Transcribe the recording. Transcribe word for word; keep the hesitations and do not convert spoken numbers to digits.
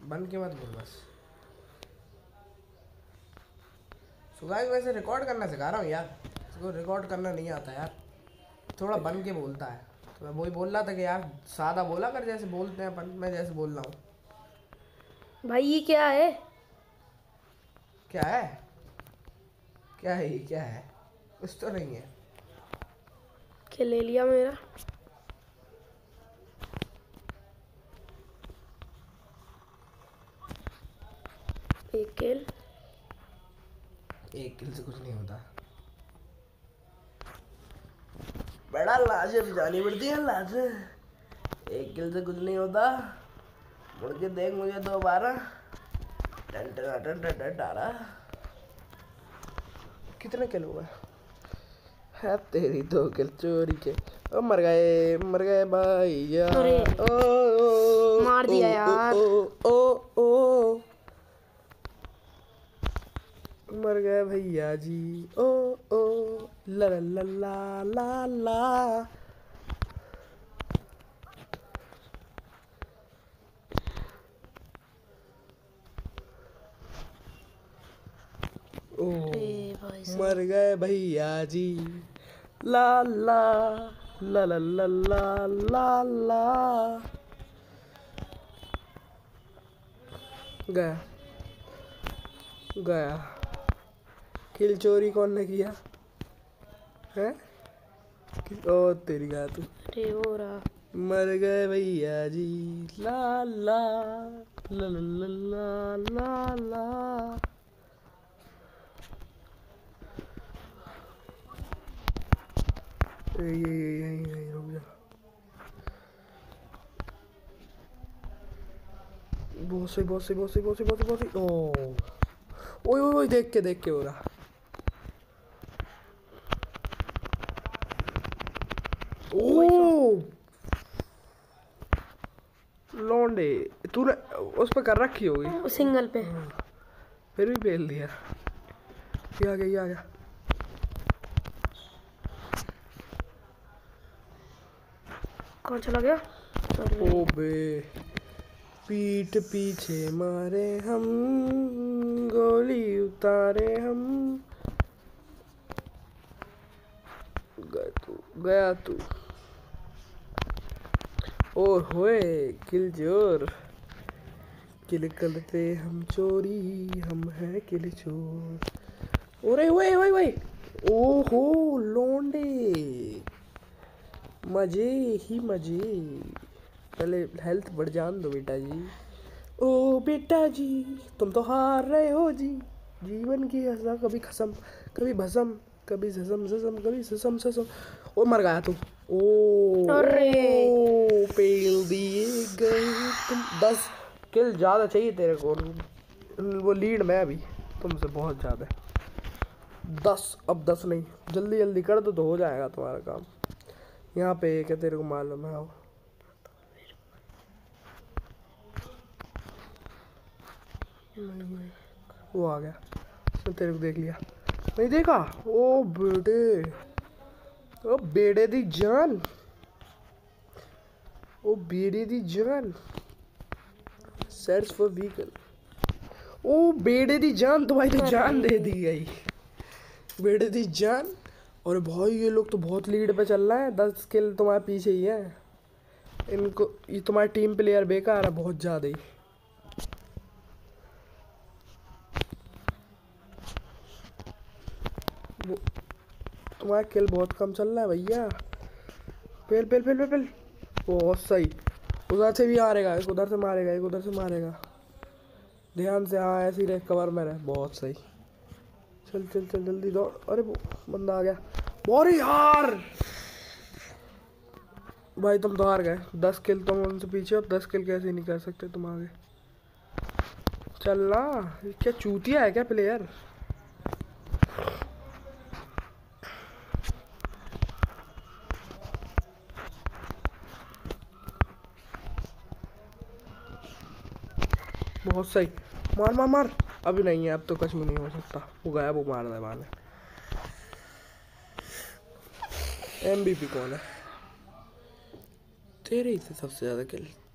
बन के मत बोल बस। सुगाई वैसे रिकॉर्ड करना सिखा रहा हूँ यार, इसको रिकॉर्ड करना नहीं आता यार, थोड़ा बन के बोलता है। तो मैं वही बोल रहा था कि यार सादा बोला कर जैसे बोलते हैं अपन, मैं जैसे बोल रहा हूँ। भाई ये क्या है? क्या है? क्या है ये? क्या है? कुछ तो नहीं है। क्या ले लिया मेरा? एक किल। एक किल से कुछ नहीं होता, बड़ा लाजब जानी पड़ती है लाज। एक किल से कुछ नहीं होता, मुड़ के देख मुझे दोबारा। टन टन टन टन टन टारा। कितने किल हुए है तेरी? दो किल चोरी के। ओ मर गए, मर गए भाई यार। ओ, ओ, मार दिया ओ, यार। ओ, ओ, ओ, ओ, मर गए भैया जी। ओ ओ ला ला ला ला ला। ओ मर गए भैया जी। ला ला ला ला ला ला ला ला। गया गया। किल चोरी कौन ने किया है? ओ तेरी गा तू। अरे हो रहा। मर गए भैया जी। ला ला ला ला ला ला ला। ये ये ये ये रुक जा। बहुत सही बहुत सही बहुत सही बहुत सही बहुत सही बहुत सही। ओ ओए ओए ओए, देख के देख के हो रहा। ओ लौंडे, तूने उस पर कर रखी होगी सिंगल पे, फिर भी पेल दिया। ये आ गया ये आ गया। कौन चला गया? ओ बे, पीठ पीछे मारे हम, गोली उतारे हम। गया तू गया तू। ओ होए किल जोर। किल करते हम चोरी, हम हैं किल चोर। ओरे ओए ओए ओए, ओहो लोंडे, मजे ही मजे। पहले हेल्थ बढ़ जान दो बेटा जी। ओ बेटा जी, तुम तो हार रहे हो जी। जीवन की हंसा कभी खसम कभी भसम, कभी ससम ससम कभी ससम ससम। ओ मर गया तू। ओ अरे ओ, पेल दिए गए तुम। दस किल ज़्यादा चाहिए तेरे को, वो लीड में अभी तुमसे बहुत ज़्यादा। दस, अब दस नहीं, जल्दी जल्दी कर दो तो हो जाएगा तुम्हारा काम। यहाँ पे एक है, तेरे को मालूम है। वो आ गया, मैं तेरे को देख लिया। नहीं देखा? ओ बेटे, ओ बेड़े दी जान, ओ बेड़े दी जान। Search for vehicle. ओ बेड़े दी जान, तुम्हारी तो जान दे दी गई। बेड़े दी जान। और भाई ये लोग तो बहुत लीड पे चल रहे हैं, दस किल तुम्हारे पीछे ही है। इनको, ये तुम्हारी टीम प्लेयर बेकार है बहुत ज़्यादा ही। तुम्हारा किल बहुत कम चल रहा है भैया। पेल पेल पेल पेल पेल। बहुत सही। उधर से भी मारेगा, एक उधर से मारेगा, एक उधर से मारेगा। ध्यान से, हाँ ऐसे ही रहे, कवर में रहे। बहुत सही। चल चल चल जल्दी दौड़। अरे वो बंदा आ गया। अरे यार भाई तुम तो हार गए। दस किल तुम उनसे पीछे हो, दस किल कैसे नहीं कर सकते तुम आगे। चलना, क्या चूतिया है क्या प्लेयर? बहुत सही। मार मार मार। अभी नहीं है, अब तो कुछ भी नहीं हो सकता। वो गया, वो मार दे मारने। एमवीपी कौन है? तेरे ही से सबसे ज्यादा किल।